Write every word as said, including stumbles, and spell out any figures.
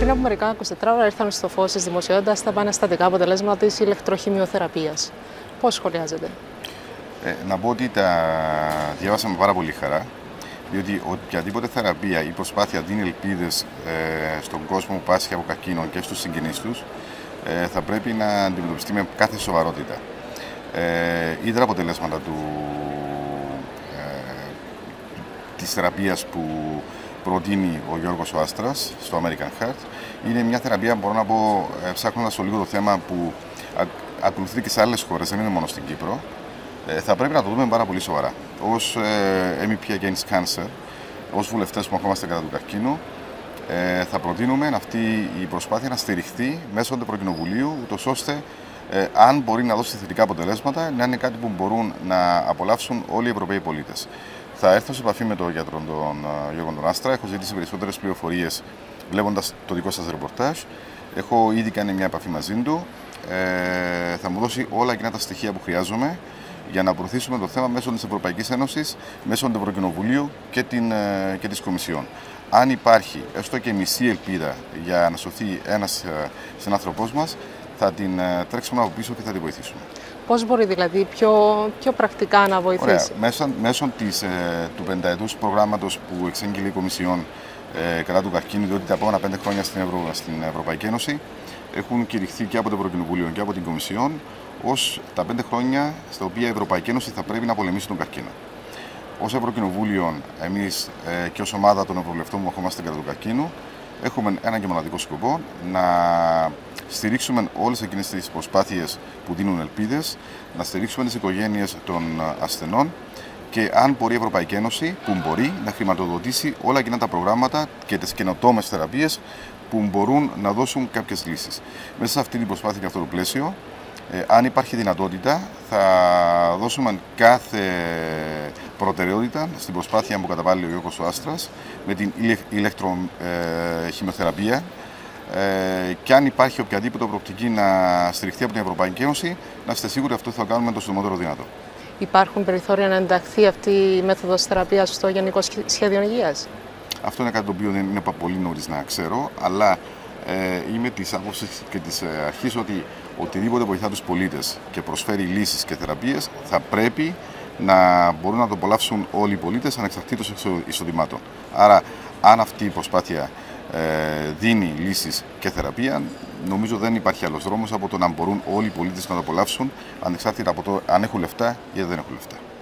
Πριν από μερικά είκοσι τέσσερις ώρα ήρθαν στο φως της δημοσιότητας τα επαναστατικά αποτελέσματα της ηλεκτροχημειοθεραπείας. Πώς σχολιάζετε? Ε, να πω ότι τα διάβασα με πάρα πολύ χαρά, διότι οποιαδήποτε θεραπεία ή προσπάθεια δίνει ελπίδες ε, στον κόσμο που πάσχει από καρκίνο και στους συγγενείς τους, ε, θα πρέπει να αντιμετωπιστεί με κάθε σοβαρότητα. Ε, είδα αποτελέσματα του, ε, της θεραπείας που προτείνει ο Γιώργος ο Άστρας στο American Heart. Είναι μια θεραπεία, μπορώ να πω, ε, ψάχνοντας το λίγο το θέμα, που α, ακολουθείται και σε άλλες χώρες, δεν είναι μόνο στην Κύπρο. Ε, θα πρέπει να το δούμε πάρα πολύ σοβαρά. Ως ε, εμ ι πι Against Cancer, ως βουλευτές που αγχόμαστε κατά του καρκίνου, ε, θα προτείνουμε αυτή η προσπάθεια να στηριχθεί μέσω του Ευρωκοινοβουλίου, ούτως ώστε, ε, αν μπορεί να δώσει θετικά αποτελέσματα, να είναι κάτι που μπορούν να απολαύσουν όλοι οι Ευρωπαίοι πολίτες. Θα έρθω σε επαφή με τον γιατρό τον uh, Γιώργο τον Άστρα. Έχω ζητήσει περισσότερες πληροφορίες βλέποντας το δικό σας ρεπορτάζ. Έχω ήδη κάνει μια επαφή μαζί του. Ε, θα μου δώσει όλα εκείνα τα στοιχεία που χρειάζομαι για να προωθήσουμε το θέμα μέσω της Ευρωπαϊκής Ένωσης, μέσω του Ευρωκοινοβουλίου και, την, ε, και της Κομισιόν. Αν υπάρχει έστω και μισή ελπίδα για να σωθεί ένας ε, συνάνθρωπός μας, θα την ε, τρέξουμε από πίσω και θα τη βοηθήσουμε. Πώς μπορεί δηλαδή πιο, πιο πρακτικά να βοηθήσει? Ωραία. Μέσω, μέσω της, ε, του πενταετούς προγράμματος που εξέγγειλε η Κομισιόν ε, κατά του καρκίνου, διότι τα επόμενα πέντε χρόνια στην, Ευρω, στην Ευρωπαϊκή Ένωση έχουν κηρυχθεί και από το Ευρωκοινοβούλιο και από την Κομισιόν ως τα πέντε χρόνια στα οποία η Ευρωπαϊκή Ένωση θα πρέπει να πολεμήσει τον καρκίνο. Ως Ευρωκοινοβούλιο, εμείς ε, και ως ομάδα των Ευρωβουλευτών που αγχόμαστε κατά του καρκίνου, έχουμε ένα και μοναδικό σκοπό: να στηρίξουμε όλες εκείνες τις προσπάθειες που δίνουν ελπίδες, να στηρίξουμε τις οικογένειες των ασθενών και, αν μπορεί, η Ευρωπαϊκή Ένωση, που μπορεί, να χρηματοδοτήσει όλα εκείνα τα προγράμματα και τις καινοτόμες θεραπείες που μπορούν να δώσουν κάποιες λύσεις. Μέσα σε αυτή την προσπάθεια και αυτό το πλαίσιο, ε, αν υπάρχει δυνατότητα, θα δώσουμε κάθε προτεραιότητα στην προσπάθεια που καταβάλει ο Γιώργος ο Άστρας με την ηλεκτροχημειοθεραπεία. Ε, και αν υπάρχει οποιαδήποτε προοπτική να στηριχθεί από την Ευρωπαϊκή Ένωση, να είστε σίγουροι αυτό θα το κάνουμε το συντομότερο δυνατό. Υπάρχουν περιθώρια να ενταχθεί αυτή η μέθοδος θεραπείας στο Γενικό Σχέδιο Υγείας? Αυτό είναι κάτι το οποίο δεν είναι πολύ νωρίς να ξέρω, αλλά ε, είμαι της άποψης και της αρχής ότι οτιδήποτε βοηθά τους πολίτες και προσφέρει λύσεις και θεραπείες, θα πρέπει να μπορούν να το απολαύσουν όλοι οι πολίτες ανεξαρτήτως εισοδημάτων. Άρα, αν αυτή η προσπάθεια ε, δίνει λύσεις και θεραπεία, νομίζω δεν υπάρχει άλλος δρόμος από το να μπορούν όλοι οι πολίτες να το απολαύσουν ανεξάρτητα από το αν έχουν λεφτά ή δεν έχουν λεφτά.